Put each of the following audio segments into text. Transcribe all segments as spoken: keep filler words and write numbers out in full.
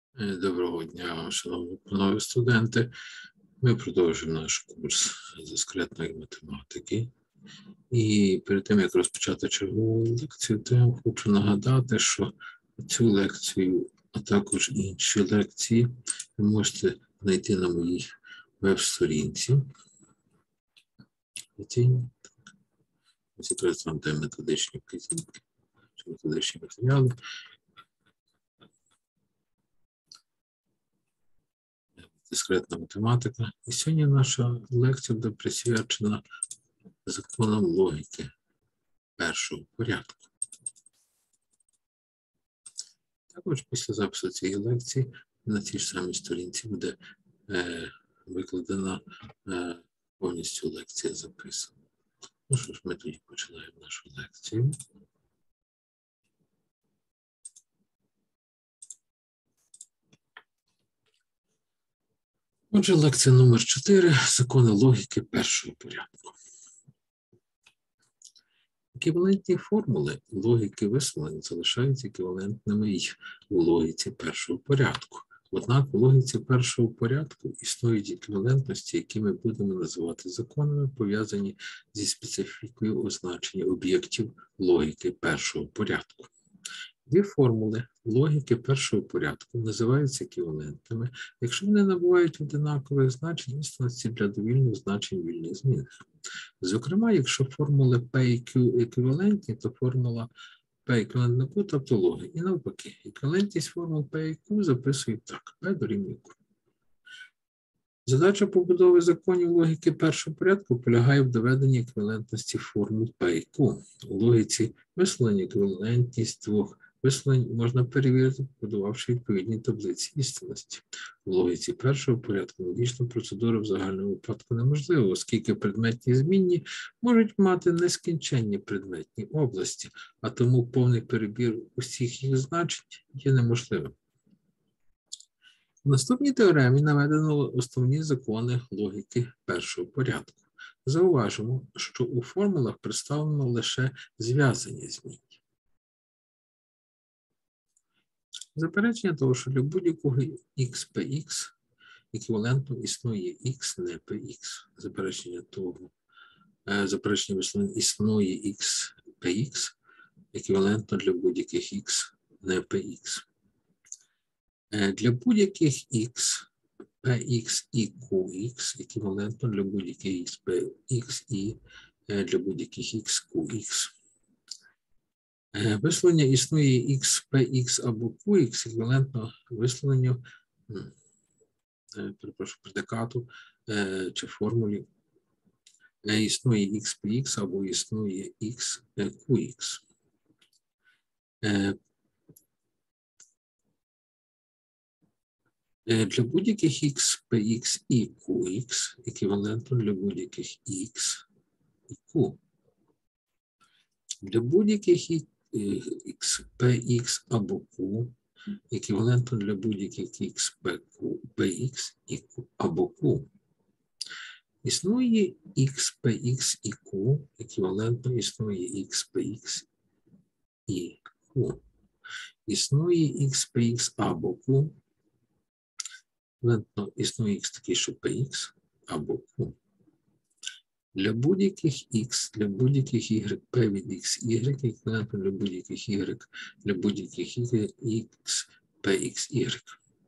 Доброго дня, шановні панове студенти. Ми продовжуємо наш курс з дискретної математики. І перед тим, як розпочати чергову лекцію, то я вам хочу нагадати, що цю лекцію, а також інші лекції ви можете знайти на моїй веб-сторінці. Ось якраз вам де методичні вказівки, методичні матеріали. Дискретна математика. І сьогодні наша лекція буде присвячена законам логіки першого порядку. Також після запису цієї лекції на цій ж самій сторінці буде е, викладена е, повністю лекція записана. Ну що ж, ми тоді починаємо нашу лекцію. Отже, лекція номер чотири. Закони логіки першого порядку. Еквівалентні формули логіки висловлень залишаються еквівалентними й у логіці першого порядку. Однак у логіці першого порядку існують еквівалентності, які ми будемо називати законами, пов'язані зі специфікою означення об'єктів логіки першого порядку. Дві формули логіки першого порядку називаються еквівалентними, якщо вони набувають одинакових значень істинності для довільних значень вільних змінних. Зокрема, якщо формули P і Q еквівалентні, то формула P еквівалентна Q – тавтологія. І навпаки, еквівалентність формул P і Q записують так: P дорівнює Q. Задача побудови законів логіки першого порядку полягає в доведенні еквівалентності формул P і Q. У логіці висловлення еквівалентність двох висловлень можна перевірити, побудувавши відповідні таблиці істинності. У логіці першого порядку логічна процедура в загальному випадку неможлива, оскільки предметні змінні можуть мати нескінченні предметні області, а тому повний перебір усіх їх значень є неможливим. В наступній теоремі наведено основні закони логіки першого порядку. Зауважимо, що у формулах представлено лише зв'язані змінні. Заперечення того, що для будь-якого х px еквівалентно існує x не px. Заперечення того, заперечення висловлення існує x px еквівалентно для будь-яких x не px. Для будь-яких x, px і qx еквівалентно для будь-яких x, px і для будь-яких x, qx. Висловлення існує x, px або qx еквівалентно висловленню, перепрошую, предикату чи формулі існує x, px або існує x, qx. Для будь-яких x, px і qx еквівалентно для будь-яких x і q. Для будь-яких x, px або q еквівалентно для будь-яких x, px і q або q. Існує x, px і q еквівалентно існує x, px і q. Існує x, px або q. Існує x такий, що px або q. Для будь-яких x, для будь-яких y, p від x, y, еквівалентно для будь-яких y, для будь-яких y, x, px, y.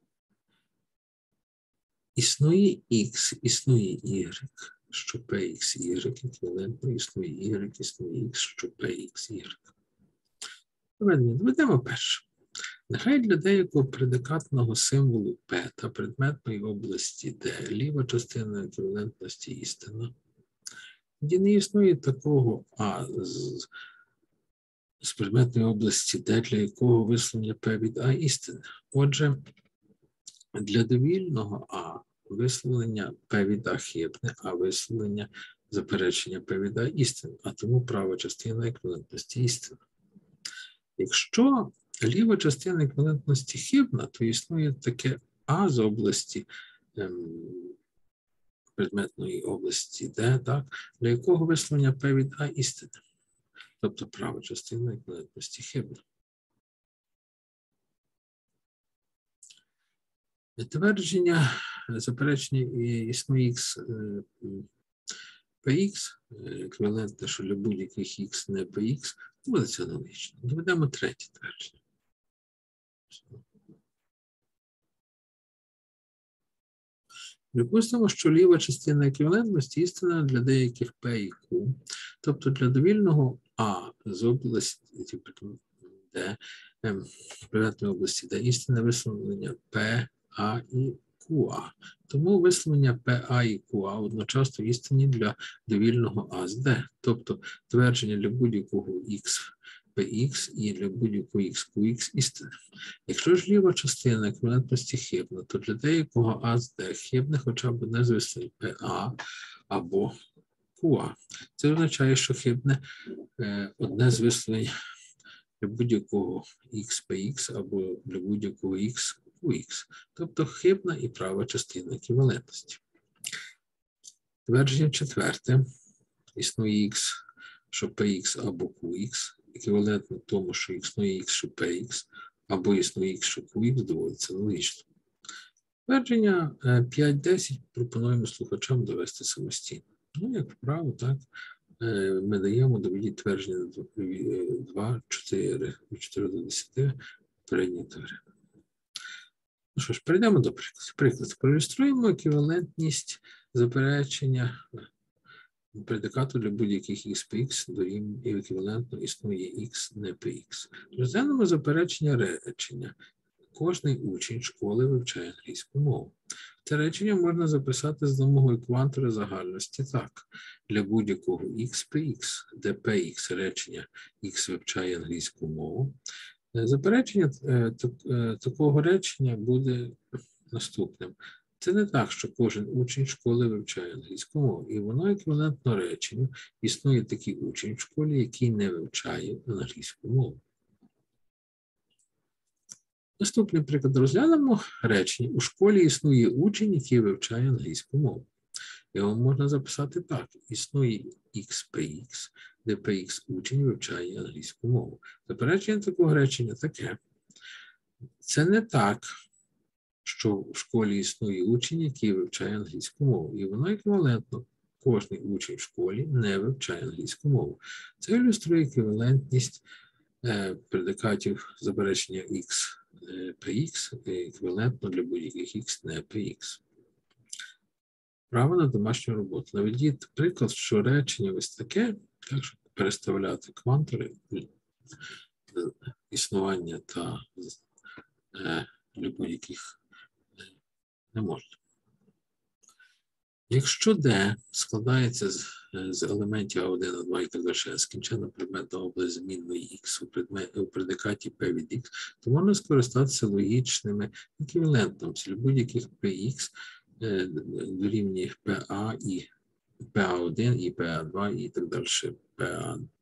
Існує x, існує y, що px, y, еквівалентно існує y, існує x, що px, y. Доведемо перше. Нехай для деякого предикатного символу P та предметної області D ліва частина еквівалентності істина. Тоді не існує такого А з, з предметної області D, для якого висловлення P від А істина. Отже, для довільного А висловлення P від А хибне, а висловлення заперечення P від А істина, а тому права частина еквівалентності істина. Якщо ліва частина еквівалентності хибна, то існує таке А з області ем, предметної області D, так, для якого висловлення P від А істина. Тобто права частина еквівалентності хибна. Твердження, заперечення існує Х, Px, еквівалентне, що для будь-яких Х не Px, буде це аналогічно. Доведемо третє твердження. Припустимо, що ліва частина еквівалентності істина для деяких P і Q, тобто для довільного А з області, де приватної області, де істинне висловлення P, А і Q А. Тому висловлення P, А і Q А одночасно істинні для довільного А з D, тобто твердження для будь-якого X Px і для будь-якого X Qx істини. Якщо ж ліва частина еквівалентності хибна, то для деякого А з D хибне хоча б одне з висловлень PA або QA. Це означає, що хибне е, одне з висловлень для будь-якого X Px або для будь-якого X Qx. Тобто хибна і права частина еквівалентності. Твердження четверте. Існує X, що Px або Qx, еквівалентно тому, що існує X, що Px, або існує X, що Qx, доводиться логічно. Твердження п'ять десять пропонуємо слухачам довести самостійно. Ну, як вправо, так, ми даємо доведіть твердження два, чотири, чотири до десяти передній теореми. Ну що ж, перейдемо до прикладу. Приклад. Проілюструємо еквівалентність заперечення предикату для будь-яких X Px дорівнює і еквівалентно існує X не Px. Розглянемо заперечення речення. Кожний учень школи вивчає англійську мову. Це речення можна записати з допомогою квантора загальності так. Для будь-якого X Px, де Px речення X вивчає англійську мову. Заперечення такого речення буде наступним. Це не так, що кожен учень школи вивчає англійську мову. І воно еквівалентно реченню. Існує такий учень в школі, який не вивчає англійську мову. Наступний приклад розглянемо речення. У школі існує учень, який вивчає англійську мову. Його можна записати так. Існує X Px, де Px учень вивчає англійську мову. Заперечення такого речення таке. Це не так, що в школі існує учень, який вивчає англійську мову. І воно еквівалентно. Кожний учень в школі не вивчає англійську мову. Це ілюструє еквівалентність е, предикатів заперечення X Px еквівалентно для будь-яких X не Px. Право на домашню роботу. Наведіть приклад, що речення ось таке, так, щоб переставляти квантори існування та е, для будь-яких не можна. Якщо D складається з, з елементів А один, А два і так далі, скінчена предметна область змінної X у, предмет, у предикаті P від X, то можна скористатися логічними еквівалентами для будь-яких Px е, дорівнює PA і P А один і P А два і так далі P А N.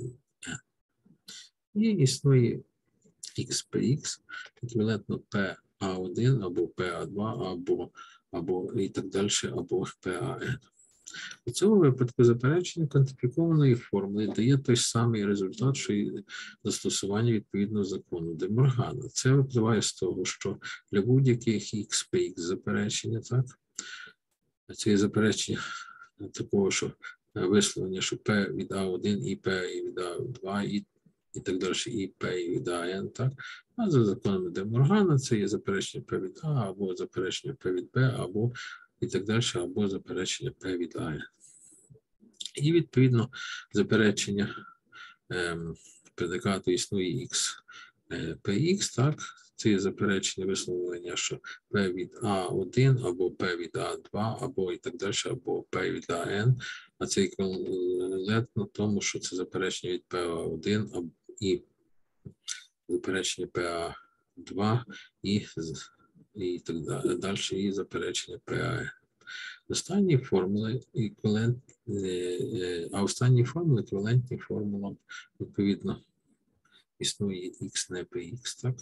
І існує X Px еквівалентно P А один або P А два або або і так далі, або P А N. У цьому випадку заперечення квантифікованої формули дає той самий результат, що і застосування відповідного закону де Моргана. Це випливає з того, що для будь-яких X Px заперечення, так, це є заперечення такого, що висловлення, що P від А один і P від А два і і так далі, і P від А N, так? А за законами де Моргана це є заперечення P від А, або заперечення P від B, або і так далі, або заперечення P від А N. І, відповідно, заперечення ем, предикату існує X Px, так? Це є заперечення висловлення, що P від А один, або P від А два, або і так далі, або P від А N, а це еквівалентно тому, що це заперечення від P А один і заперечення P А два і, і так далі, далі і заперечення P А N. Останні формули еквівалентні, а останні формули еквівалентні формулам, відповідно, існує X не Px, так?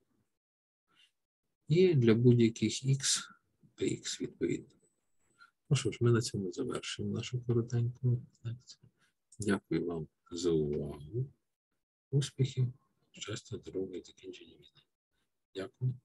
І для будь-яких X, Px відповідно. Ну що ж, ми на цьому завершуємо нашу коротеньку лекцію. Дякую вам за увагу. Успіхів, щастя, здоров'я і закінчення війни. Дякую.